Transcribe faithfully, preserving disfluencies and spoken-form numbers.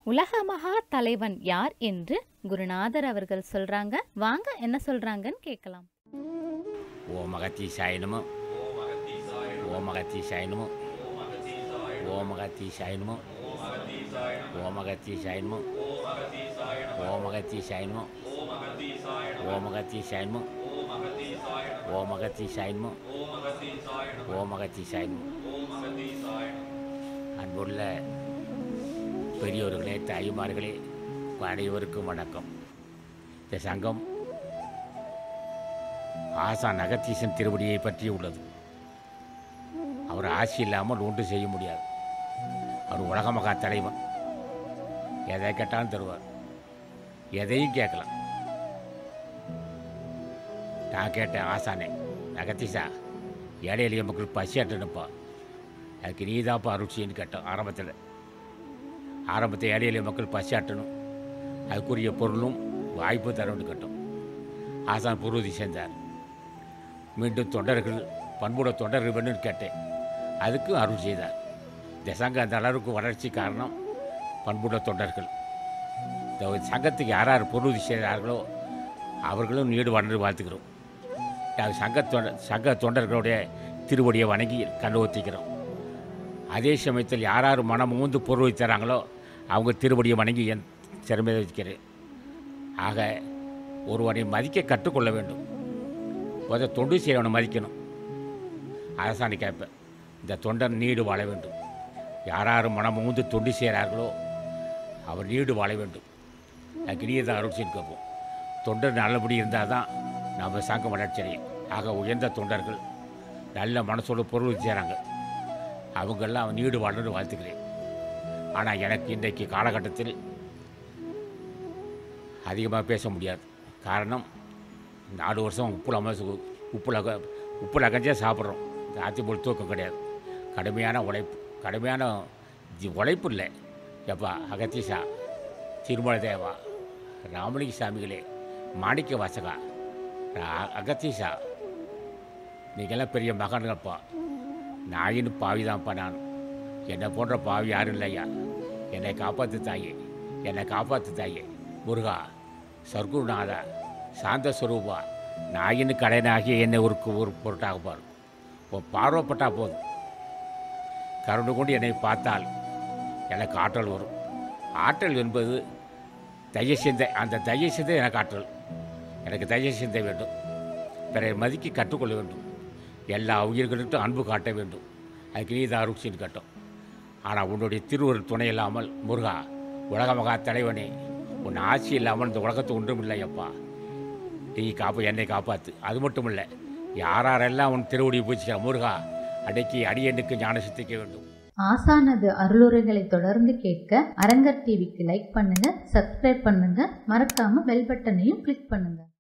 உலக மகா தலைவன் யார் என்று குருநாதர் அவர்கள் சொல்றாங்க. வாங்க என்ன சொல்றாங்கன்னு கேட்கலாம். ஓம் அகத்தீசாய நமோ. ஓம் அகத்தீசாய நமோ. ஓம் அகத்தீசாய நமோ. ஓம் அகத்தீசாய நமோ. ஓம் அகத்தீசாய நமோ. ஓம் அகத்தீசாய நமோ. ஓம் அகத்தீசாய நமோ. ஓம் அகத்தீசாய நமோ. அன்புள்ள பெரியோர்களே, தாய்மார்களே, அனைவருக்கும் வணக்கம். இந்த சங்கம் ஆசான் அகத்தீசன் திருவடியை பற்றி உள்ளது. அவர் ஆட்சி இல்லாமல் ஒன்று செய்ய முடியாது. அவர் உலக மகா தலைவன். எதை கேட்டாலும் தருவார், எதையும் கேட்கலாம். நான் கேட்டேன், ஆசானே அகத்தீசா, ஏழை எளிய மக்கள் பசியாட்டணுப்பா, அதுக்கு நீ தான்ப்பா அருட்சின்னு கேட்டோம். ஆரம்பத்தில் ஆரம்பத்தில் ஏழை எளிய மக்கள் பசியாட்டணும், அதுக்குரிய பொருளும் வாய்ப்பு தரணும்னு கேட்டோம். ஆசான் பூர்வதி சேர்ந்தார். மீண்டும் தொண்டர்கள், பண்புட தொண்டர்கள் வேணும்னு கேட்டேன், அதுக்கும் அருள் செய்தார். இந்த சங்கம் அந்த அளவுக்கு வளர்ச்சி காரணம் பண்புட தொண்டர்கள். இந்த சங்கத்துக்கு யார் யார் பொருள் செய்கிறார்களோ அவர்களும் நீடு வளர்ந்து வாழ்த்துக்கிறோம். நாங்கள் சங்க தொண்ட சங்க தொண்டர்களுடைய திருவடியை வணங்கி கண்டு ஒத்திக்கிறோம். அதே சமயத்தில் யார் யார் மனம் ஊந்து பொருள் தராங்களோ அவங்க திருவடியை வணங்கி என் சிறமையை வைக்கிறேன். ஆக ஒருவரை மதிக்க கற்றுக்கொள்ள வேண்டும். முதல் தொண்டு செய்யவனை மதிக்கணும். அரசாணி கேட்பேன், இந்த தொண்டர் நீடு வாழ வேண்டும். யார் யார் மனம் ஊந்து தொண்டு செய்கிறார்களோ அவர் நீடு வாழ வேண்டும். அதுக்கு நீ தான் அருட்சின்னு கேட்போம். தொண்டர் நல்லபடி இருந்தால் தான் நம்ம சங்கம் வளர்ச்சி அடையும். ஆக உயர்ந்த தொண்டர்கள் நல்ல மனசோடு பொருள் செய்கிறாங்க, அவங்கெல்லாம் நீடு வாழணும்னு வாழ்த்துக்கிறேன். ஆனால் எனக்கு இன்றைக்கு காலகட்டத்தில் அதிகமாக பேச முடியாது. காரணம், நாலு வருஷம் உப்புல அமசு உப்புல உப்புல அகஞ்சே சாப்பிட்றோம். இந்த ஆத்திப்போல் தூக்கம் கிடையாது. கடுமையான உழைப்பு, கடுமையான உழைப்பு இல்லை. எப்பா அகத்தீசா, திருமல தேவா, ராமலிங்க சாமிகளே, மாணிக்க வாசகா, அகத்தீசா, நீங்கள்லாம் பெரிய மகன்கள்ப்பா. நாயின்னு பாவி தான்ப்பா நான். என்னை போன்ற பாவி யாரும் இல்லையா. என்னை காப்பாற்று தாயே, என்னை காப்பாற்று தாயே. முருகா, சர்க்குருநாதா, சாந்த ஸ்வரூபா, நாயின்னு கடைனாகி என்னை ஒரு ஒரு பொருட்டாக பாரு. உன் பார்வைப்பட்டா போதும். கருணை கொண்டு என்னை பார்த்தால் எனக்கு ஆற்றல் வரும். ஆற்றல் என்பது தைய சிந்தை. அந்த தைய சிந்தை எனக்கு ஆற்றல். எனக்கு தைய சிந்தை வேண்டும். பிறரை மதிக்க கற்றுக்கொள்ள வேண்டும். எல்லா உயிர்களுக்கும் அன்பு காட்ட வேண்டும். அதுக்கு நீ தான் அருட்சின்னு கேட்டோம். ஆனால் உன்னுடைய திருவருள் துணை இல்லாமல், முருகா, உலக மகா தலைவனே, உன் ஆட்சி இல்லாமல் இந்த உலகத்து ஒன்றும் இல்லையப்பா. நீ காப்பா, என்னை காப்பாற்று. அது மட்டும் இல்லை, யாரெல்லாம் உன் திருவடி பூச்சிக்க முருகா, அடக்கி அடியனுக்கு ஞான சித்திக்க வேண்டும். ஆசானது அருளுரைகளை தொடர்ந்து கேட்க அரங்கர் டிவிக்கு லைக் பண்ணுங்க, சப்ஸ்கிரைப் பண்ணுங்க, மறக்காம பெல் பட்டனையும் கிளிக் பண்ணுங்க.